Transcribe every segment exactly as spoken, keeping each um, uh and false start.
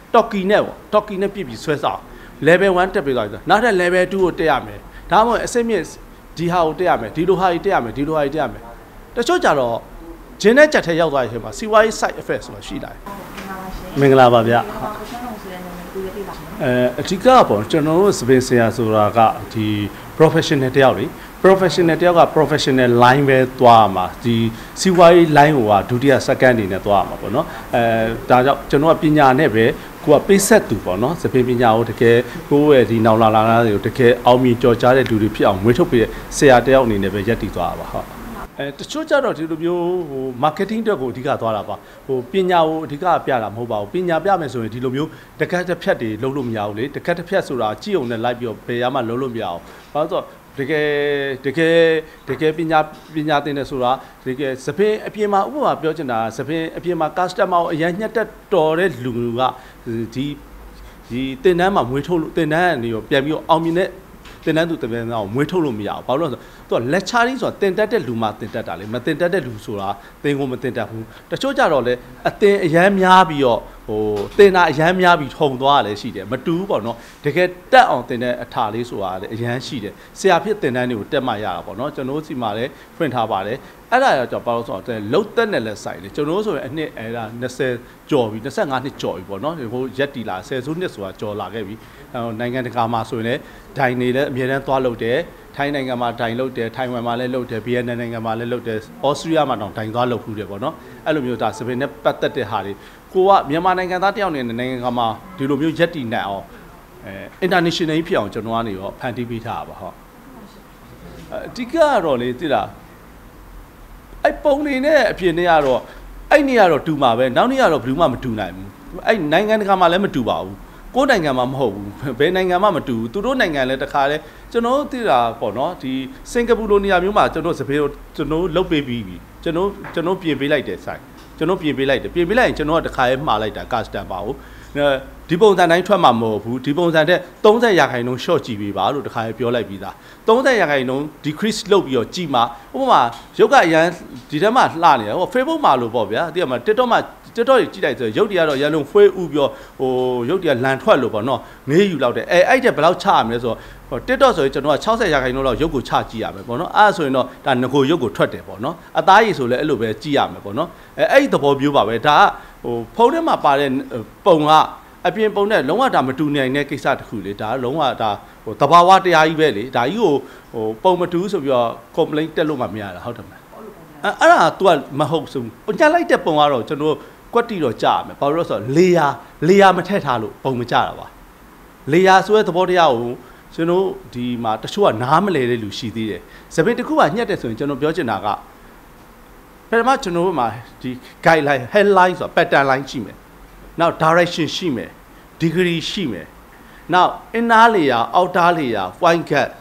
Talkie နဲ့ပေါ့ Talkie နဲ့ပြည့်ပြီးဆွဲဆောင် level one တက်ပြီးသွားပြီနောက်ထပ် level two ကိုတက်ရမယ်ဒါမှမဟုတ်အစစ်မြင့်ဒီဟာကိုတက်ရမယ်ဒီလိုဟာကြီးတက်ရမယ်ဒီလိုဟာကြီးတက်ရမယ်တချို့ကြတော့ဂျင်းနဲ့ကြက်ထဲရောက်သွားတဲ့အချိန်မှာစီးပွားရေး side effect ဆိုတာရှိလာတယ်မင်္ဂလာပါဗျအဲအဓိကပေါ့ကျွန်တော်တို့စပင်ဆရာဆိုတာကဒီ professional တယောက်လေ professional တယောက်က professional line ပဲသွားမှာဒီစီးပွားရေး line ကိုကဒုတိယ second အနေနဲ့သွားမှာပေါ့နော်အဲဒါကြောင့်ကျွန်တော်ကပညာနဲ့ပဲကိုကပေးဆက်သူပေါ့နော်စပင်ပညာကိုတကယ်ကိုယ့်ရဲ့ဒီနောက်လာလာလာတွေကိုတကယ်အောင်မြင်ကြော်ကြားတဲ့လူတွေဖြစ်အောင်မွေးထုတ်ပေးတဲ့ဆရာတယောက်အနေနဲ့ပဲရပ်တည်သွားတာပါဟုတ်အဲတချို့ကြတော့ဒီလိုမျိုးဟို marketing အတွက်ကိုအဓိကသွားတာပါဟိုပညာကိုအဓိကပြတာမဟုတ်ပါဘူးပညာပြမယ်ဆိုရင်ဒီလိုမျိုးတကက်တစ်ဖြတ်တွေလုံးလို့မရဘူးလေတကက်တစ်ဖြတ်ဆိုတာကြည့်ုံနဲ့လိုက်ပြီးတော့ဘယ်ရမှလုံးလို့မရအောင်ဘာလို့ဆိုတော့တကယ်တကယ်တကယ်ပညာပညာသင်တယ်ဆိုတာတကယ်စပင်းအပြင်မှာဥပမာပြောချင်တာစပင်းအပြင်မှာ customer ကိုအရင်ညှက်တက်တော်တဲ့လူကဒီဒီတင်တန်းမှာမွေးထုတ်လို့တင်တန်းကနေရောပြန်ပြီးတော့အောင်မြင်တဲ့တင်တန်းသူတပည့်သားကိုမွေးထုတ်လို့မရဘူးဘာလို့လဲဆိုတော့သူက lecturing ဆိုတာတင်တက်တဲ့လူမှတင်တက်တာလေမတင်တက်တဲ့လူဆိုတာသင်ကိုမတင်တက်ဘူးတချို့ကြတော့လေအတင်အရန်များပြီးတော့ဟိုတင်တာအရန်များပြီးထုံသွားလည်းရှိတယ်မတူဘူးပေါ့နော်တကယ်တက်အောင်တင်တဲ့အထာလေးဆိုတာလည်းအရန်ရှိတယ်ဆရာဖြစ်တင်တန်းတွေကိုတက်မှရတာပေါ့နော်ကျွန်တော်တို့စီမှာလည်းဖွင့်ထားပါတယ်အဲ့ဒါကြောင့်ဘာလို့ဆိုတော့လှုပ်တက်နဲ့လည်းစိုက်လေကျွန်တော်တို့ဆိုရင်အနှစ်အဲ့ဒါ20ကျော်ပြီ25နှစ်ကျော်ပြီပေါ့နော်ဟိုရက်တီလာဆယ်စုနှစ်ဆိုတာကျော်လာခဲ့ပြီနိုင်ငံတကာမှာဆိုရင်လည်းဒိုင်နေလည်းအများတန်းသွားလုပ်တယ်ထိုင်းနိုင်ငံမှာဒိုင်လုပ်တယ်ထိုင်ဝမ်မှာလည်းလုပ်တယ်ဗီယက်နမ်နိုင်ငံမှာလည်းလုပ်တယ်ဩစတြေးလျမှာတောင်ဒိုင်သွားလုပ်ဖူးတယ်ပေါ့နော်အဲ့လိုမျိုးဒါစပင်နဲ့ပတ်သက်တဲ့ဟာတွေကိုကမြန်မာနိုင်ငံသားတယောက်နေနိုင်ငံကမှာဒီလိုမျိုးရက်တီနိုင်အောင်အဲ international ဖြစ်အောင်ကျွန်တော်ကနေရောဖန်တီးပေးထားတာပါဟုတ်အဓိကကတော့လေတိလားအဲ့ပုံနေနဲ့အပြင်တွေကတော့အဲ့နေရတော့တူမှာပဲနောက်နေ့ကတော့ဘယ်သူမှမတူနိုင်ဘူးအဲ့နိုင်ငံတကာမှာလည်းမတူပါဘူးကိုယ်နိုင်ငံမှာမဟုတ်ဘူးဘယ်နိုင်ငံမှမတူဘူးသူတို့နိုင်ငံလည်းတခါလဲကျွန်တော်သိတာပေါ့နော်ဒီစင်ကာပူလိုနေရာမျိုးမှာကျွန်တော်စပယ်ကျွန်တော်လုတ်ပေးပြီးပြီကျွန်တော်ကျွန်တော်ပြင်ပေးလိုက်တယ်ဆိုင်ကျွန်တော်ပြင်ပေးလိုက်တယ်ပြင်ပေးလိုက်ရင်ကျွန်တော်ကတခါရဲမှားလိုက်တာ custom ပါဘူးဒီပုံစံတိုင်းထွက်မှာမဟုတ်ဘူးဒီပုံစံတဲ့30ရာခိုင်နှုန်း short ကြည့်ပေးပါလို့တခါရဲပြောလိုက်ပြီးသား30ရာခိုင်နှုန်း decrease လုပ်ပြီးတော့ကြည့်မှာဥပမာရုပ်ကအရန်ဒီထဲမှာလှနေတယ်ဟို Facebook မှာလို့ပေါ့ဗျာဒီမှာ TikTok မှာTikTok ကြီးကြည့်လိုက်ဆိုရုပ်တရားတော့ရန်လုံးဖွေးဥပြောဟိုရုပ်တရားလန်ထွက်လို့ပေါ့နော်ငေးယူလောက်တယ်အဲအဲ့တဲ့ဘယ်လောက်ချရမလဲဆိုတော့ဟို TikTok ဆိုရင်ကျွန်တော်က60ရာခိုင်နှုန်းလောက်ရုပ်ကိုချကြည့်ရမယ်ပေါ့နော်အဲ့ဆိုရင်တော့ဒါငကိုရုပ်ကိုထွက်တယ်ပေါ့နော်အသားရည်ဆိုလည်းအဲ့လိုပဲကြည့်ရမယ်ပေါ့နော်အဲအဲ့ဒီသဘောမျိုးပါပဲဒါကဟိုဖုန်းထဲမှာပါတဲ့ပုံကအပြင်ပုံနဲ့လုံးဝဒါမတူနိုင်တဲ့ကိစ္စတစ်ခုလေဒါလုံးဝဒါဟိုတဘာဝတရားကြီးပဲလေဒါကြီးကိုဟိုပုံမတူဆိုပြီးတော့ complaint တက်လို့မှမရတာဟုတ်တယ်မလားအဲ့အဲ့ဒါ तू ကမဟုတ်ဘူးညှက်လိုက်တဲ့ပုံကတော့ကျွန်တော်ကွက်တီတော့ကြာမယ်ဘာလို့လဲဆိုတော့လေယာလေယာမထည့်ထားလို့ပုံမကြတာပါလေယာဆိုတဲ့သဘောတရားကိုကျွန်တော်ဒီမှာတချို့ကနားမလဲတဲ့လူရှိသေးတယ်စပင်းတစ်ခုကညှက်တယ်ဆိုရင်ကျွန်တော်ပြောချင်တာကပထမကျွန်တော်တို့မှာဒီ guideline headline ဆိုတာ pattern line ရှိမယ်နောက် direction ရှိမယ် degree ရှိမယ်နောက် inner layer outer layer point gap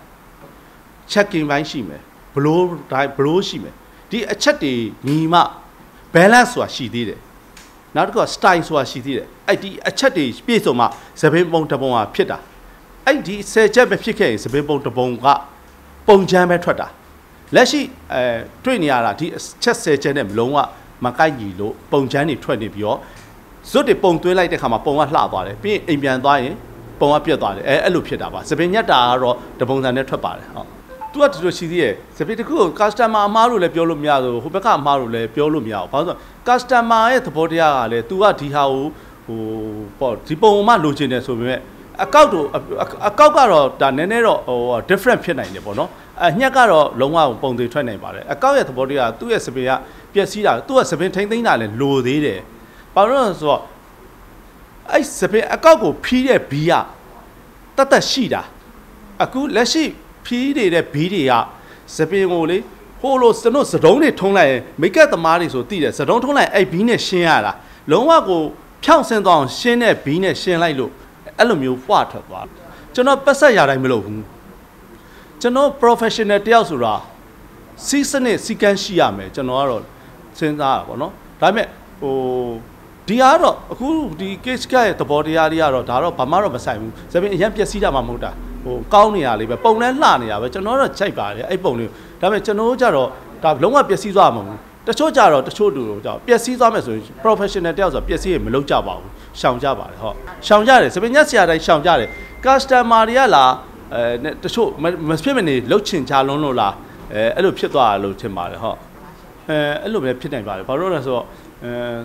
checking ဘိုင်းရှိမယ် blow blow ရှိမယ်ဒီအချက်တွေညီမှ balance ဆိုတာရှိသေးတယ်နောက်တစ်ခုက style ဆိုတာရှိသေးတယ်အဲ့ဒီအချက်တွေပြည့်စုံမှသပင်းပုံတစ်ပုံဟာဖြစ်တာအဲ့ဒီဆယ်ချက်ပဲဖြစ်ခဲ့ရင်သပင်းပုံတစ်ပုံကပုံချမ်းပဲထွက်တာလက်ရှိအဲတွေ့နေရတာဒီချက်ဆယ်ချက်နဲ့လုံးဝမကိုက်ညီလို့ပုံချမ်းတွေထွက်နေပြီးတော့ဇွတ်တွေပုံသွင်းလိုက်တဲ့ခါမှာပုံကလှသွားတယ်ပြီးရင်အိမ်ပြန်သွားရင်ပုံကပြတ်သွားတယ်အဲအဲ့လိုဖြစ်တာပါသပင်းညက်တာကတော့တပုံစံနဲ့ထွက်ပါတယ်ဟုတ်သူကဒီလိုရှိသေးရဲ့စပီတခုကို customer အမားလို့လည်းပြောလို့မရဘူးဟိုဘက်ကအမားလို့လည်းပြောလို့မရဘူးဘာလို့ဆို customer ရဲ့သဘောတရားကလည်း तू ကဒီဟာကိုဟိုပေါ့ဒီပုံမှလိုချင်တယ်ဆိုပေမဲ့အကောက်တို့အကောက်ကတော့ဒါနည်းနည်းတော့ဟို different ဖြစ်နိုင်တယ်ပေါ့နော်အညက်ကတော့လုံးဝပုံသေးထွက်နိုင်ပါတယ်အကောက်ရဲ့သဘောတရားကသူ့ရဲ့စပင်ကပျက်စီးတာသူ့ရဲ့စပင်ထိမ့်သိမ်းတာလည်းလိုသေးတယ်ဘာလို့လဲဆိုတော့အဲ့စပင်အကောက်ကိုဖီးတဲ့ဘီးကတတ်တတ်ရှိတာအခုလက်ရှိဖီးနေတဲ့ဘီးတွေကစပင်ကိုလေဟိုလိုကျွန်တော်စတုံးတွေထုံးလိုက်ရင်မိတ်ကပ်သမားတွေဆိုသိတယ်စတုံးထုံးလိုက်အဲ့ဘီးနဲ့ရှင်းရတာလုံးဝကိုဖြောင့်ဆင်းသွားအောင်ရှင်းတဲ့ဘီးနဲ့ရှင်းလိုက်လို့အဲ့လိုမျိုးဖွာထွက်သွားကျွန်တော်ပတ်ဆက်ရတိုင်းမလုပ်ဘူးကျွန်တော် professional တယောက်ဆိုတာစီးစနစ်စီကန်းရှိရမယ်ကျွန်တော်ကတော့စဉ်းစားတာပေါ့နော်ဒါပေမဲ့ဟိုဒီကတော့အခုဒီ case ကရဲ့သဘောတရားတွေကတော့ဒါတော့ဘာမှတော့မဆိုင်ဘူးစပင်းအရင်ပျက်စီးတာမှမဟုတ်တာဟိုကောင်းနေရလေးပဲပုံနဲ့လှနေတာပဲကျွန်တော်တော့ချိန်ပါတယ်အဲ့ပုံလေးဒါပေမဲ့ကျွန်တော်တို့ကြတော့ဒါလုံးဝပျက်စီးသွားမှာမဟုတ်တတချို့ကြတော့တချို့လူတို့ကြောင့်ပျက်စီးသွားမယ်ဆိုရင် professional တယောက်ဆိုပျက်စီးရင်မလုပ်ကြပါဘူးရှောင်ကြပါတယ်ဟောရှောင်ကြတယ်စပင်းညက်ဆရာတိုင်းရှောင်ကြတယ် customer တွေကလာအဲတချို့မဖြစ်မနေလှုပ်ချင်ချလုံးလို့လားအဲအဲ့လိုဖြစ်သွားတယ်လို့ထင်ပါတယ်ဟောအဲအဲ့လိုပဲဖြစ်နိုင်ပါတယ်ဘာလို့လဲဆိုတော့အဲ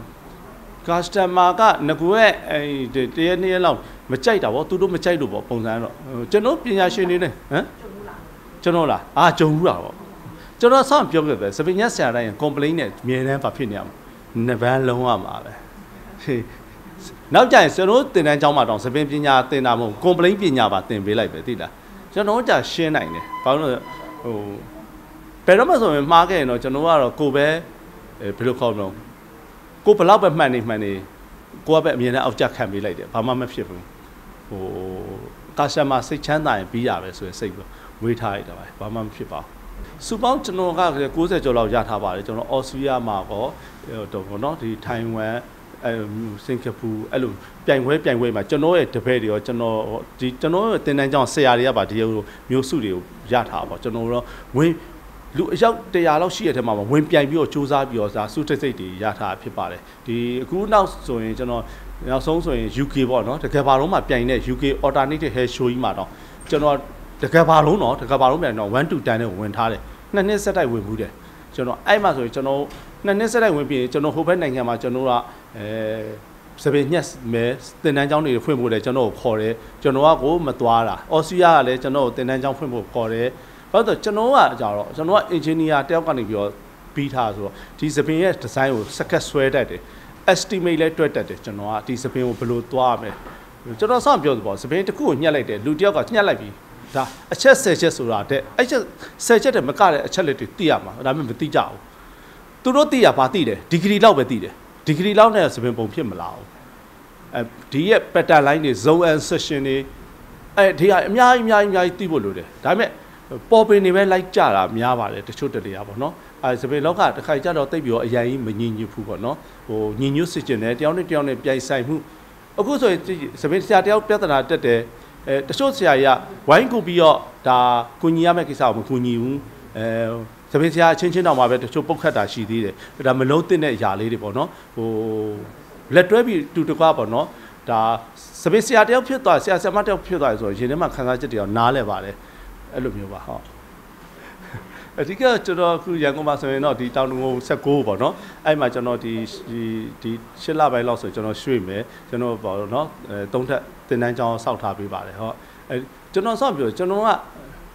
customer ကငကူရဲ့အဲတရက်နှစ်ရက်လောက်မကြိုက်တာဗောသူတို့မကြိုက်လို့ဗောပုံစံတော့ကျွန်တော်ပညာရှင်နေနေဟမ်ကျွန်တော်လားအာကြုံဘူးတာဗောကျွန်တော်ဆောင်းပြောခဲ့ပဲစပင်းညက်ဆရာတိုင်း complain နဲ့အမြဲတမ်းဘာဖြစ်နေရမလဲနှစ်ပန်းလုံးရမှာပဲနောက်ကြရင်ကျွန်တော်တင်တန်းကျောင်းမှာတောင်စပင်းပညာတင်တာမဟုတ် complain ပညာပါတင်ပေးလိုက်ပဲသိလားကျွန်တော်ကြာရှင်းနိုင်တယ်ဘာလို့လဲဟိုဘယ်တော့မှဆိုရင်မှားခဲ့ရင်တော့ကျွန်တော်ကတော့ကိုပဲဘယ်လိုခေါ်မလဲကိုဘလောက်ပဲမှန်နေမှန်နေကိုကပဲအမြဲတမ်းအောက်ကျခံပေးလိုက်တယ်ဘာမှမဖြစ်ဘူးဟိုကာရှမာစိတ်ချမ်းသာရင်ပြီးရပဲဆိုရင်စိတ်ဝေးထားလိုက်တာပဲဘာမှမဖြစ်ပါဘူးစူပေါင်းကျွန်တော်ကကိုးဆယ်ကျော်လောက်ရထားပါတယ်ကျွန်တော်အော်စတြေးလျမှာကောတော့ဘောနော်ဒီထိုင်ဝမ်အဲစင်ကာပူအဲ့လိုပြိုင်ပွဲပြိုင်ပွဲမှာကျွန်တော်ရဲ့တပည့်တွေရောကျွန်တော်ဒီကျွန်တော်ရဲ့တင်တန်းကျောင်းဆရာတွေကပါဒီမျိုးစုတွေကိုရထားပါကျွန်တော်တော့ဝင်လူအယောက်တရာလောက်ရှိတဲ့ထဲမှာဝင်ပြိုင်ပြီးတော့စူးစမ်းပြီးတော့ဒါစုတိတ်စိတ်တွေရထားဖြစ်ပါတယ်ဒီအခုနောက်ဆိုရင်ကျွန်တော်နောက်ဆုံးဆိုရင် ယူ ကေ ပေါ့နော်တကယ်ဘာလုံးမှာပြိုင်တဲ့ ယူ ကေ alternative hair show ကြီးမှာတော့ကျွန်တော်တကယ်ဘာလုံးတော့တကယ်ဘာလုံးပြန်တော့one to ten နဲ့ဝင်ထားတယ်နှစ်နှစ်ဆက်တိုက်ဝင်ဘူးတယ်ကျွန်တော်အဲ့မှာဆိုရင်ကျွန်တော်နှစ်နှစ်ဆက်တိုက်ဝင်ပြီးကျွန်တော်ဟိုဘက်နိုင်ငံမှာကျွန်တော်ကအဲစပင်းညက်မဲတင်တန်းကျောင်းတွေဖွင့်ဖို့တယ်ကျွန်တော်ကိုခေါ်တယ်ကျွန်တော်ကကိုမသွားတာအော်စတြေးလျကလည်းကျွန်တော်ကိုတင်တန်းကျောင်းဖွင့်ဖို့ခေါ်တယ်ဘာလို့ကျွန်တော်ကကြတော့ကျွန်တော်က engineer တယောက်ကနေပြီးတော့ပြီးထားဆိုတော့ဒီစပင်းရဲ့ design ကိုစကတ်ဆွဲတတ်တယ် estimate လဲတွက်တတ်တယ်ကျွန်တော်ကဒီစပင်းကိုဘယ်လိုသွားမလဲကျွန်တော်ဆောင်းပြောသဘောစပင်းတစ်ခုကိုညှက်လိုက်တယ်လူတယောက်ကညှက်လိုက်ပြီးဒါအချက်ဆယ်ချက်ဆိုတာတဲ့အဲ့ချက်ဆယ်ချက်တည်းမကတဲ့အချက်လက်တွေသိရမှာဒါပေမဲ့မသိကြဘူးသူတို့သိရပါသိတယ်ဒီဂရီလောက်ပဲသိတယ်ဒီဂရီလောက်နဲ့စပင်ပုံဖြစ်မလားအဲဒီရဲ့ pattern line တွေ zone and section တွေအဲဒီကအများကြီးအများကြီးအများကြီးသိဖို့လိုတယ်ဒါပေမဲ့ပေါ်ပင်တွေပဲလိုက်ကြတာများပါတယ်တချို့တလေရပါတော့အဲစပင်လောက်ကတစ်ခါကြတော့တိတ်ပြီးတော့အရင်ကြီးမညင်ညွတ်ဘူးပေါ့နော်ဟိုညင်ညွတ်စစ်ကျင်တယ်တယောက်နဲ့တယောက်နဲ့ပြိုင်ဆိုင်မှုအခုဆိုရင်စပင်ဆရာတယောက်ပြဿနာတက်တယ်အဲတချို့ဆရာကြီးကဝိုင်းကူပြီးတော့ဒါကုညီရမယ့်ကိစ္စကိုမကုညီဘူးအဲစပင်းဆရာအချင်းချင်းတောင်မှပဲတချို့ပုတ်ခတ်တာရှိသေးတယ်ဒါမလုံးတင်တဲ့အရာလေးတွေပေါ့နော်ဟိုလက်တွဲပြီးတူတကွာပေါ့နော်ဒါစပင်းဆရာတယောက်ဖြစ်သွားဆရာဆရာမတယောက်ဖြစ်သွားဆိုရင်ရင်ထဲမှာခန်းစားချက်တွေအောင်နားလဲပါတယ်အဲ့လိုမျိုးပါဟုတ်အဓိကကျွန်တော်အခုရန်ကုန်မှာဆိုရင်တော့ဒီတောင်တငုံ၁၉ပေါ့နော်အဲ့မှာကျွန်တော်ဒီဒီဒီရှစ်လပိုင်းလောက်ဆိုကျွန်တော်ရွှေ့မယ်ကျွန်တော်ပေါ့နော်အဲသုံးထပ်တင်တန်းကျောင်းစောက်ထားပေးပါတယ်ဟုတ်အဲကျွန်တော်ဆောက်ပြောကျွန်တော်ကဟို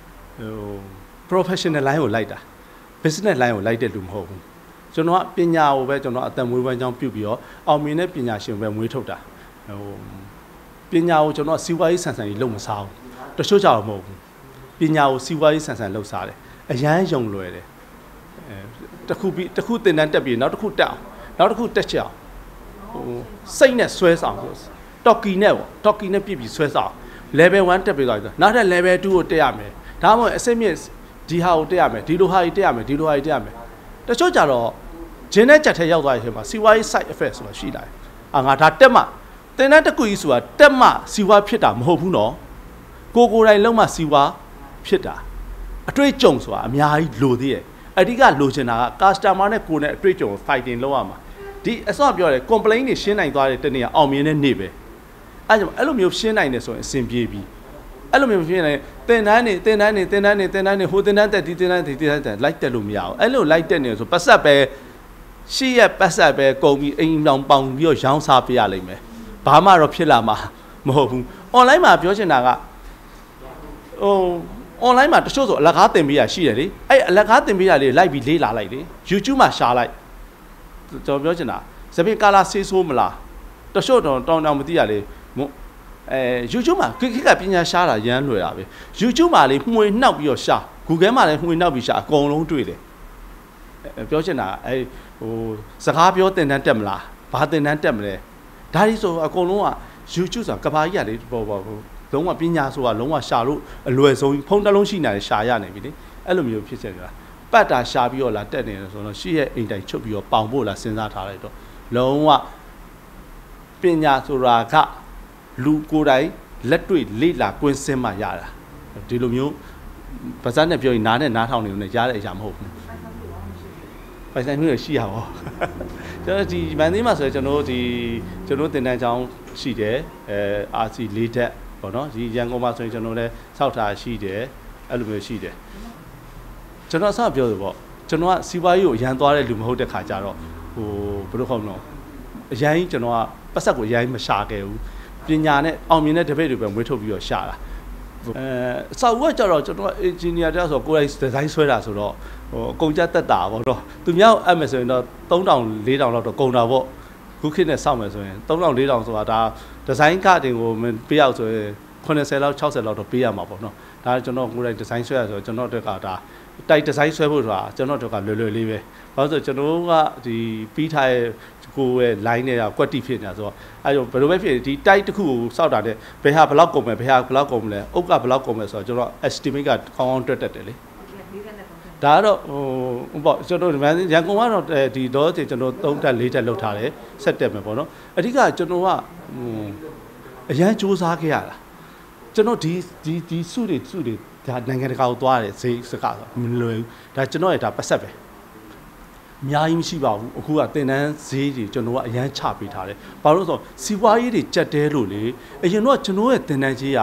professional line ကိုလိုက်တာ business line ကိုလိုက်တဲ့လူမဟုတ်ဘူးကျွန်တော်ကပညာကိုပဲကျွန်တော်အတန်မွေးဝမ်းကြောင်းပြုတ်ပြီးတော့အောင်မြင်တဲ့ပညာရှင်ပဲမွေးထုတ်တာဟိုပညာကိုကျွန်တော်စီးပွားရေးဆန်ဆန်ကြီးလုပ်မစားဘူးတချို့ကြောင်မဟုတ်ဘူးပညာကိုစီးပွားရေးဆန်ဆန်လုပ်စားတယ်အရန်ယုံလွယ်တယ်အဲတခုပြီးတခုတင်တန်းတက်ပြီးနောက်တစ်ခုတက်အောင်နောက်တစ်ခုတက်ချအောင်ဟိုစိတ်နဲ့ဆွဲဆောင်တော့ကီနဲ့ပေါ့တော့ကီနဲ့ပြည့်ပြီးဆွဲဆောင် level one တက်ပြီးသွားပြီနောက်ထပ် level two ကိုတက်ရမယ်ဒါမှမဟုတ်အစစ်မြင့်ဒီဟာကိုတက်ရမယ်ဒီလိုဟာကြီးတက်ရမယ်ဒီလိုဟာကြီးတက်ရမယ်တချို့ကြတော့ဂျင်းနဲ့ကြက်ထဲရောက်သွားရင်မှာစီဝါရေး side effect ဆိုတာရှိလာတယ်အာငါဒါတက်မှတင်တန်းတစ်ခုကြီးဆိုတာတက်မှစီဝါဖြစ်တာမဟုတ်ဘူးနော်ကိုကိုယ်တိုင်လုံးမှစီဝါဖြစ်တာအတွေ့အကြုံဆိုတာအများကြီးလိုသေးရဲ့အဓိကလိုချင်တာက customer နဲ့ကိုယ်နဲ့အတွေ့အကြုံ fighting လုပ်ရမှာဒီအစောပြောတယ် complaint တွေရှင်းနိုင်သွားတဲ့တနေ့အောင်မြင်တဲ့နေ့ပဲအဲကြောင့်အဲ့လိုမျိုးရှင်းနိုင်တယ်ဆိုရင်အဆင်ပြေပြီအဲ့လိုမျိုးရှင်းနိုင်တင်တန်းနေတင်တန်းနေတင်တန်းနေတင်တန်းနေဟိုတင်တန်းတက်ဒီတင်တန်းဒီတင်တန်းတက်လိုက်တက်လို့မရအောင်အဲ့လိုလိုက်တက်နေဆိုပတ်ဆက်ပဲရှိရပတ်ဆက်ပဲကုန်ပြီးအိမ်တောင်ပေါင်ပြီးတော့ရောင်းစားပေးရလိမ့်မယ်ဘာမှတော့ဖြစ်လာမှာမဟုတ်ဘူး online မှာပြောချင်တာကဟို online မှာတချို့ဆိုအလကားတင်ပေးရရှိတယ်လေအဲ့အလကားတင်ပေးရလေးလိုက်ပြီးလေးလာလိုက်လေ YouTube မှာရှာလိုက်ကျွန်တော်ပြောချင်တာစပင်းကာလာဆေးဆိုးမလားတချို့တော့တောင်းတောင်းမသိရလေအဲ YouTube မှာခိကပညာရှားတာရမ်းလွယ်တာပဲ YouTube မှာလေးမှွေနှောက်ပြီးတော့ရှာ Google မှာလည်းမှွေနှောက်ပြီးရှာအကုန်လုံးတွေ့တယ်ပြောချင်တာအဲဟိုစကားပြောတင်တန်းတက်မလားဘာတင်တန်းတက်မလဲဒါတွေဆိုအကုန်လုံးက YouTube ဆိုတာကဘာကြီးကလေပေါ်ပေါ်လုံးဝပညာဆိုတာလုံးဝရှာလို့အလွယ်ဆုံးဖုန်းတစ်လုံးရှိနေတယ်ရှာရနိုင်ပြီလေအဲ့လိုမျိုးဖြစ်ချင်ကြတာပတ်တာရှာပြီးတော့လာတက်နေတယ်ဆိုတော့ရှိရဲ့အိမ်တိုင်ချုပ်ပြီးတော့ပေါင်ဖို့လာစဉ်းစားထားလိုက်တော့လုံးဝပညာဆိုတာကလူကိုယ်တိုင်လက်တွေ့လေ့လာကွင်းစင်းမှရတာဒီလိုမျိုးပါဇက်နဲ့ပြောရင်နားနဲ့နားထောင်နေလို့ရတဲ့အရာမဟုတ်ဘူးပိုပိုင်ဆိုင်မှုတွေရှိရပါကျွန်တော်ဒီမန်သေးမှာဆိုရင်ကျွန်တော်ဒီကျွန်တော်တင်တန်းချောင်းရှိတယ်အဲ အာစီ လေးတက်ပေါ့နော်ဒီရန်ကုန်မှာဆိုရင်ကျွန်တော်လည်းစောက်ထားရှိတယ်အဲ့လိုမျိုးရှိတယ်ကျွန်တော်အစပြောဆိုပေါ့ကျွန်တော်ကစီးပွားရေးကိုရန်သွားတဲ့လူမဟုတ်တဲ့ခါကျတော့ဟိုဘယ်လိုခေါ်မလဲအရင်ကျွန်တော်ကပတ်ဆက်ကိုအရင်မရှာခဲ့ဘူးပညာနဲ့အောင်မြင်တဲ့တပည့်တွေပဲမွေးထုတ်ပြီးတော့ရှာတာအဲအဆောက်အဦကကျတော့ကျွန်တော်ကအင်ဂျင်နီယာတယောက်ဆိုကိုယ်တိုင်ဒီဇိုင်းဆွဲတာဆိုတော့ဟိုအကုန်ကြတက်တာပေါ့နော်သူများအပ်မယ်ဆိုရင်တော့သုံးထောင်လေးထောင်လောက်တော့ကုန်တာပေါ့ခုခေတ်နဲ့စောင့်မယ်ဆိုရင်သုံးထောင်လေးထောင်ဆိုတာဒါဒီဇိုင်းကတင်ကိုပေးရောက်ဆိုရင်ခုနှစ်ဆယ်လောက်ခြောက်ဆယ်လောက်တော့ပေးရမှာပေါ့နော်ဒါကျွန်တော်ကိုယ်တိုင်ဒီဇိုင်းဆွဲရဆိုတော့ကျွန်တော်တို့ကဒါတိုက်ဒီဇိုင်းဆွဲဖို့ဆိုတာကျွန်တော်တို့ကလွယ်လွယ်လေးပဲဘာလို့ဆိုကျွန်တော်ကဒီပြီးထားတဲ့ကိုယ်ရဲ့ line တွေကကွက်တိဖြစ်နေတာဆိုတော့အဲဒါဘယ်လိုပဲဖြစ်ဒီ type တစ်ခုကိုစောက်တာတဲ့ဘယ်ဟာဘယ်လောက်ကုန်မယ်ဘယ်ဟာဘယ်လောက်ကုန်မလဲအုပ်ကဘယ်လောက်ကုန်မယ်ဆိုတော့ကျွန်တော် estimate ကကောင်းကောင်းတွက်တတ်တယ်လေဒါကတော့ဟိုပေါ့ကျွန်တော်ရန်ကုန်ကတော့ဒီတော့ကျွန်တော်သုံးတက်လေးတက်လောက်ထားတယ်ဆက်တက်မယ်ပေါ့နော်အဓိကကျွန်တော်ကဟိုအရန်စူးစမ်းခဲ့ရတာကျွန်တော်ဒီဒီဒီစုတွေစုတွေဒါနိုင်ငံတကာကိုသွားတယ်ဈေးစကားဆိုမလွယ်ဘူးဒါကျွန်တော်ရဲ့ဒါပတ်ဆက်ပဲအများကြီးမရှိပါဘူးအခုကတင်တန်းဈေးတွေကျွန်တော်ကအရန်ချပေးထားတယ်ဘာလို့လဲဆိုတော့စီးပွားရေးတွေကြက်တဲလို့လေအရင်တော့ကျွန်တော်ရဲ့တင်တန်းကြီးက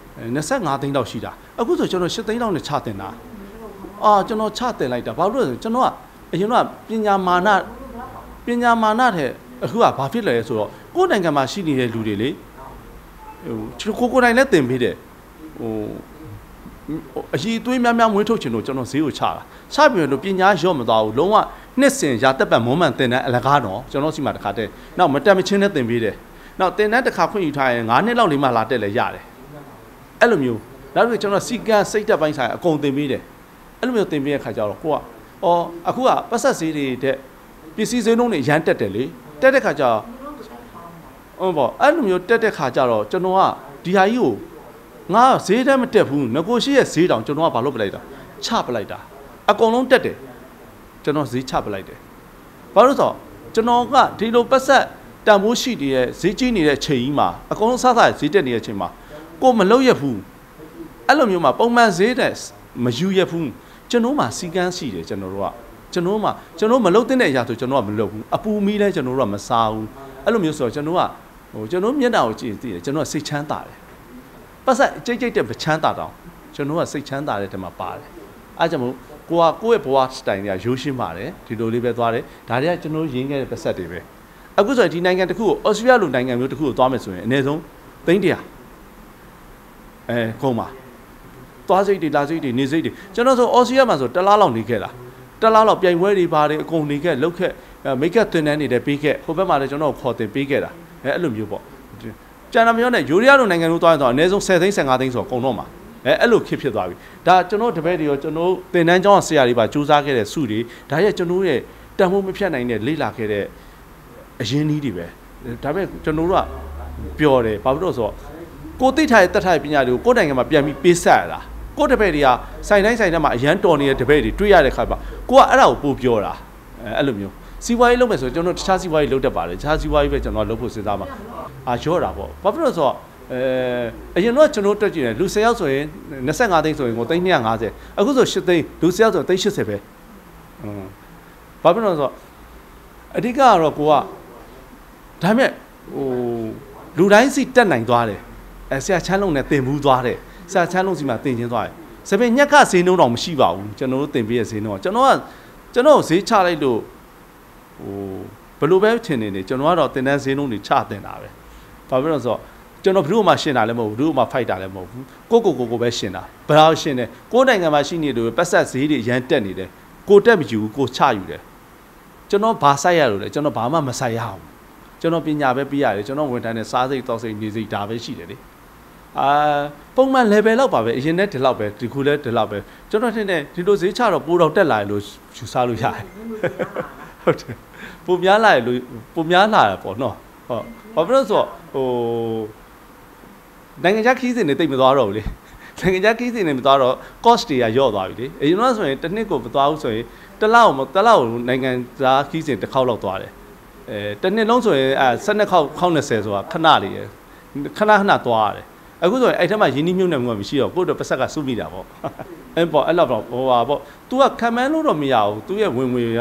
25သိန်းလောက်ရှိတာအခုဆိုကျွန်တော်8သိန်းလောက်နဲ့ချတင်တာအာကျွန်တော်ချတင်လိုက်တာဘာလို့လဲဆိုကျွန်တော်ကအရင်တော့ပညာမာနပညာမာနတဲ့အခုကဘာဖြစ်လဲဆိုတော့ကိုယ်နိုင်ငံမှာရှိနေတဲ့လူတွေလေဟိုကိုကိုယ်တိုင်လည်းတင်ပေးတယ်ဟိုအရှိသွေးများများမွေးထုတ်ချင်လို့ကျွန်တော်ဈေးကိုချတာချပြီးတော့ပညာရော့မသွားဘူးလုံးဝနှစ်စင်ရာတက်ပတ်မုံမှန်တင်တဲ့အလကားတော့ကျွန်တော်စီမှာတစ်ခါတည်းနောက်မတက်မချင်းနဲ့တင်ပေးတယ်နောက်တင်တဲ့တစ်ခါခွင့်ယူထားရင်၅နှစ်လောက်လေးမှလာတက်လဲရတယ်အဲ့လိုမျိုးနောက်ပြီးကျွန်တော်စီကန်းစိတ်တက်ပိုင်းဆိုင်အကုန်တင်ပေးတယ်အဲ့လိုမျိုးတင်ပေးတဲ့ခါကျတော့ကိုကအော်အခုကပတ်ဆက်ဈေးတွေတဲ့ပစ္စည်းဈေးနှုန်းတွေရမ်းတက်တယ်လေတက်တဲ့ခါကျတော့ဟုတ်ပေါ့အဲ့လိုမျိုးတက်တဲ့ခါကျတော့ကျွန်တော်ကဒီဟာကြီးကိုငါဈေးတမ်းမတက်ဘူးငကိုရှိရဲ့ဈေးတောင်ကျွန်တော်ကဘာလို့ပလိုက်တာချပလိုက်တာအကုန်လုံးတက်တယ်ကျွန်တော်ဈေးချပလိုက်တယ်ဘာလို့ဆိုတော့ကျွန်တော်ကဒီလိုပတ်ဆက်တန်ဖိုးရှိနေတဲ့ဈေးကြီးနေတဲ့ချိန်ကြီးမှာအကုန်လုံးစားစားဈေးတက်နေတဲ့ချိန်မှာကိုမလုပ်ရဘူးအဲ့လိုမျိုးမှာပုံမှန်ဈေးတက်မယူရဘူးကျွန်တော်မှစီကန်းရှိတယ်ကျွန်တော်တို့ကကျွန်တော်မှကျွန်တော်မလုပ်တဲ့အရာဆိုကျွန်တော်ကမလုပ်ဘူးအပူမီးလဲကျွန်တော်တို့ကမစားဘူးအဲ့လိုမျိုးဆိုတော့ကျွန်တော်ကဟိုကျွန်တော်မျက်နှာကိုကြည့်သိတယ်ကျွန်တော်ကစိတ်ချမ်းသာတယ်ပတ်ဆက်ကြိတ်ကြိတ်တဲ့ပချမ်းသာတောင်ကျွန်တော်ကစိတ်ချမ်းသာတဲ့တမှာပါတယ်အားကြောင့်မို့ကိုကကိုယ့်ရဲ့ဘဝစတိုင်တွေကရိုးရှင်းပါတယ်ဒီလိုလေးပဲသွားတယ်ဒါတွေကကျွန်တော်ရင်းခဲ့တဲ့ပတ်ဆက်တွေပဲအခုဆိုရင်ဒီနိုင်ငံတစ်ခုကိုအော်စတြေးလျလိုနိုင်ငံမျိုးတစ်ခုကိုသွားမယ်ဆိုရင်အနည်းဆုံးသိန်းတရာအဲကုန်ပါသွားစိတ်တွေလာစိတ်တွေနေစိတ်တွေကျွန်တော်ဆိုအော်စတြေးလျမှာဆိုတလားလောက်နေခဲ့တာတလားလောက်ပြိုင်ပွဲတွေပါတယ်အကုန်နေခဲ့လောက်ခဲ့မိတ်ကပ်တင်တန်းနေတဲ့ပေးခဲ့ဟိုဘက်မှာလည်းကျွန်တော်ခေါ်တင်ပေးခဲ့တာအဲအဲ့လိုမျိုးပေါ့ကျန်တာမျိုးနဲ့ယူရီးယားလိုနိုင်ငံမျိုးသွားရင်တော့အနည်းဆုံး10သိန်း15သိန်းဆိုတော့ကုန်တော့မှာအဲအဲ့လိုခစ်ဖြစ်သွားပြီဒါကျွန်တော်တပည့်တွေရောကျွန်တော်တင်တန်းကျောင်းဆရာတွေပါစူးစမ်းခဲ့တဲ့စုတွေဒါရဲ့ကျွန်တော်ရဲ့တန်ဖိုးမဖြတ်နိုင်တဲ့လေ့လာခဲ့တဲ့အရင်းနှီးတွေပဲဒါပေမဲ့ကျွန်တော်တို့ကပျော်တယ်ဘာဖြစ်လို့ဆိုတော့ကိုသိထားတဲ့တတ်ထားတဲ့ပညာတွေကိုကိုယ်နိုင်ငံမှာပြန်ပြီးပေးဆက်ရတာကိုတပည့်တွေကစိုင်တိုင်းစိုင်တိုင်းမှာအရန်တော်နေတဲ့တပည့်တွေတွေ့ရတဲ့ခါမှာကိုကအဲ့ဒါကိုပို့ပြောတာအဲအဲ့လိုမျိုးစီးပွားရေးလုပ်မယ်ဆိုကျွန်တော်တခြားစီးပွားရေးလုပ်တတ်ပါတယ်တခြားစီးပွားရေးပဲကျွန်တော်လုပ်ဖို့စဉ်းစားမှာအာရော့တာပေါ့ဘာဖြစ်လို့ဆိုတော့အဲအရင်တော့ကျွန်တော်တက်ကြည့်တယ်လူ၁၀ယောက်ဆိုရင်25သိန်းဆိုရင်ကိုသိန်း250အခုဆို8သိန်းလူ၁၀ယောက်ဆိုသိန်း80ပဲอืมဘာဖြစ်လို့ဆိုတော့အဓိကကတော့ကိုကဒါမဲ့ဟိုလူတိုင်းစီတက်နိုင်သွားတယ်အဲဆရာချမ်းလုံးနဲ့တင်ဘူးသွားတယ်ဆရာချမ်းလုံးစီမှာတင်ချင်းသွားတယ်စပင်ညက်ကဈေးနှုန်းတော့မရှိပါဘူးကျွန်တော်တို့တင်ပေးရဲ့ဈေးနှုန်းကကျွန်တော်ကကျွန်တော်ဈေးချလိုက်လို့ဟိုဘယ်လိုပဲထင်နေနေကျွန်တော်ကတော့တင်တန်းဈေးနှုန်းတွေချတင်တာပဲဘာဖြစ်လို့ဆိုတော့ကျွန်တော်ဘယ်သူမှရှင်းတာလည်းမဟုတ်ဘူးဘယ်သူမှဖိုက်တာလည်းမဟုတ်ဘူးကိုကိုကိုကိုပဲရှင်းတာဘယ်တော့ရှင်းတယ်ကိုယ်နိုင်ငံမှာရှိနေလို့ပတ်ဆက်ဈေးတွေရန်တက်နေတယ်ကိုတက်မယူဘူးကိုချယူတယ်ကျွန်တော်ဘာဆိုင်ရလို့လဲကျွန်တော်ဘာမှမဆိုင်ရအောင်ကျွန်တော်ပညာပဲပြီးရတယ်ကျွန်တော်ဝန်ထမ်းနဲ့စားစိတ်တောက်စိတ်နေစိတ်ဒါပဲရှိတယ်လေအာပုံမှန် level လောက်ပါပဲအရင်နဲ့ဒီလောက်ပဲဒီခုလဲဒီလောက်ပဲကျွန်တော်ထင်တယ်ဒီလိုဈေးချတော့ပိုတော့တက်လာရလို့ယူစားလို့ရတယ်ဟုတ်တယ်ပုံများလာရလို့ပုံများလာရပေါ့နော်ဟုတ်ဘာဖြစ်လို့ဆိုတော့ဟိုနိုင်ငံခြားခီးစဉ်တွေတိတ်မသွားတော့ဘူးလေနိုင်ငံခြားခီးစဉ်တွေမသွားတော့ cost တွေကညော့သွားပြီလေအရင်တော့ဆိုရင်တစ်နှစ်ကိုမသွားဘူးဆိုရင်တစ်လောက်တစ်လောက်နိုင်ငံခြားခီးစဉ်တစ်ခေါက်လောက်သွားတယ်အဲတစ်နှစ်လုံးဆိုရင်အဲ၁၂ခေါက်ခေါက်၂၀ဆိုတာခဏလေးရယ်ခဏခဏသွားရတယ်အခုဆိုရင်အဲ့ထက်မှရင်းနှီးမြှုပ်နှံမှုကမရှိတော့ကိုယ့်တို့ပတ်ဆက်ကစုမိတာပေါ့အဲ့ပေါ့အဲ့လောက်တော့ဟိုပါပေါ့ तू ကခံမန်းလို့တော့မရဘူး तू ရဲ့ဝင်ငွေက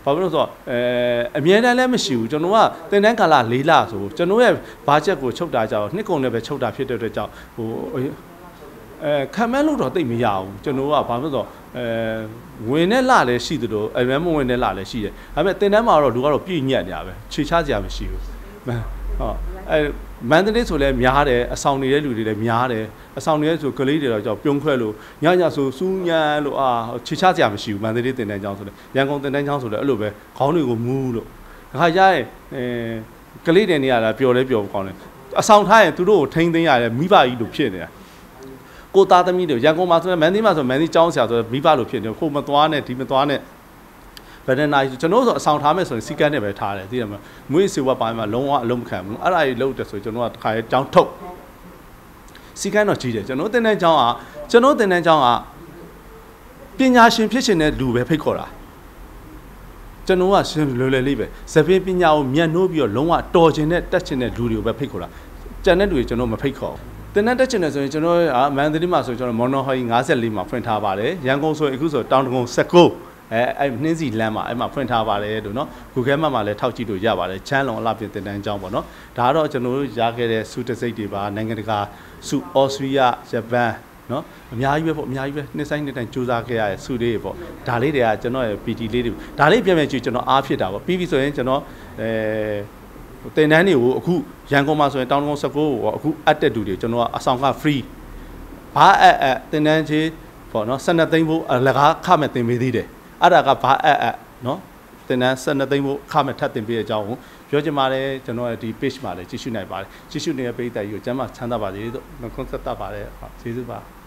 ဘာဖြစ်လို့ဆိုတော့အဲအမြဲတမ်းလည်းမရှိဘူးကျွန်တော်ကတင်တန်းကာလ၄လဆိုကျွန်တော်ရဲ့ဘာဂျက်ကိုချုပ်တာကြောင့်နှစ်ကုန်လည်းပဲချုပ်တာဖြစ်တဲ့အတွက်ကြောင့်ဟိုအဲခံမန်းလို့တော့တိတ်မရဘူးကျွန်တော်ကဘာဖြစ်လို့ဆိုတော့အဲဝင်နဲ့လာလည်းရှိသလိုအမဲမဝင်နဲ့လာလည်းရှိတယ်ဒါပေမဲ့တင်တန်းမှာတော့လူကတော့ပြည့်ညက်နေရပဲခြေချစရာမရှိဘူးမှန်ဟုတ်အဲမန္တလေးဆိုလည်းများတယ်အဆောင်နေတဲ့လူတွေလည်းများတယ်အဆောင်နေတဲ့ဆိုကလေးတွေတော့ကြောက်ပြုံးခွဲလို့ညညဆိုစူးညံလို့အာခြေချစရာမရှိဘူးမန္တလေးတင်တန်းကျောင်းဆိုလည်းရန်ကုန်တင်တန်းကျောင်းဆိုလည်းအဲ့လိုပဲခေါင်းတွေကိုမူးလို့ဒါခါကျရင်အဲကလေးတွေနေရတာပျော်လဲပျော်ကောင်းတယ်အဆောင်ထားရင်သူတို့ကိုထိန်းသိမ်းရတယ်မိဘကြီးလို့ဖြစ်နေတာကိုသားသမီးတွေရန်ကုန်မှာဆိုလည်းမန္တလေးမှာဆိုမန္တလေးကျောင်းဆရာဆိုမိဘလို့ဖြစ်နေကိုမသွားနဲ့ဒီမသွားနဲ့ဗဒနာကျွန်တော်ဆိုအဆောင်ထားမယ်ဆိုရင်စီကန်းနဲ့ပဲထားတယ်သိရမလားမွေးစေဝတ်ပိုင်းမှာလုံးဝအလုံးမခံဘူးအဲ့ဒါကြီးလုံးတယ်ဆိုကျွန်တော်ကတခါရဲကျောင်းထုတ်စီကန်းတော့ကြီးတယ်ကျွန်တော်တင်တဲ့ကျောင်းကကျွန်တော်တင်တဲ့ကျောင်းကပညာရှင်ဖြစ်ရှင်တဲ့လူပဲဖိတ်ခေါ်တာကျွန်တော်ကရှင်လွယ်လွယ်လေးပဲဇပင်းပညာကိုမြတ်နိုးပြီးတော့လုံးဝတော်ခြင်းနဲ့တက်ခြင်းတဲ့လူတွေကိုပဲဖိတ်ခေါ်တာကျန်တဲ့လူတွေကျွန်တော်မဖိတ်ခေါ်တင်တဲ့တက်ခြင်းနဲ့ဆိုရင်ကျွန်တော်ကမန္တလေးမှာဆိုကျွန်တော်မော်နော်ဟိုင်း၅၄မှာဖွင့်ထားပါတယ်ရန်ကုန်ဆိုအခုဆိုတောင်တကုန်း၁၉အဲအဲ့နှင်းစီလမ်းမှာအဲ့မှာဖွင့်ထားပါတယ်လို့နော် Google Map မှာလည်းထောက်ကြည့်လို့ရပါတယ်ချမ်းလုံအလားပြင်တင်တန်းကျောင်းပေါ့နော်ဒါကတော့ကျွန်တော်တို့ရခဲ့တဲ့စုတစိတ်တွေပါနိုင်ငံတကာစုအော်စတြေးလျဂျပန်နော်အများကြီးပဲပေါ့အများကြီးပဲနှစ်ဆိုင်နှစ်တိုင်းစူးစမ်းခဲ့ရတဲ့စုလေးတွေပေါ့ဒါလေးတွေကကျွန်တော်ရဲ့ ပီ တီ လေးတွေဒါလေးပြန်ပြန်ကြည့်ကျွန်တော်အားဖြစ်တာပေါ့ပြီးပြီဆိုရင်ကျွန်တော်အဲတင်တန်းတွေကိုအခုရန်ကုန်မှာဆိုရင်တောင်တကုန်း၁၉ကိုအခုအပ်တဲ့တူတွေကျွန်တော်ကအဆောင်က free ဘာအပ်အပ်တင်တန်းချင်းပေါ့နော်၁၂သိန်းဖို့အလကားခမဲ့တင်ပေးသေးတယ်အဲ့ဒါကဘာအပ်အပ်နော်တင်တန်း၁၂သိန်းဖို့ခမဲ့ထပ်တင်ပေးတဲ့အကြောင်းကိုပြောချင်ပါတယ်ကျွန်တော်ရဲ့ဒီ page မှာလည်းကြည့်ရှုနိုင်ပါတယ်ကြည့်ရှုနေတဲ့ပရိသတ်ကြီးကိုကျမ်းမာချမ်းသာပါစေလို့နှုတ်ခွန်းဆက်တတ်ပါတယ်ဟုတ်ကျေးဇူးပါ